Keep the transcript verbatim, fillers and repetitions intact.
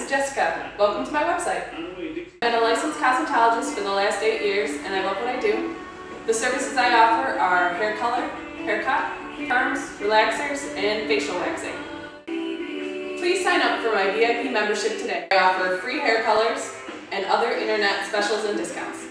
Jessica. Welcome to my website. I've been a licensed cosmetologist for the last eight years and I love what I do. The services I offer are hair color, haircut, perms, relaxers, and facial waxing. Please sign up for my V I P membership today. I offer free hair colors and other internet specials and discounts.